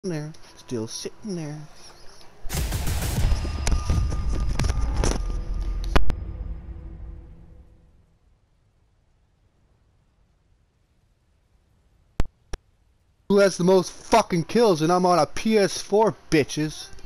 there, still sitting there. Who has the most fucking kills? And I'm on a PS4, bitches.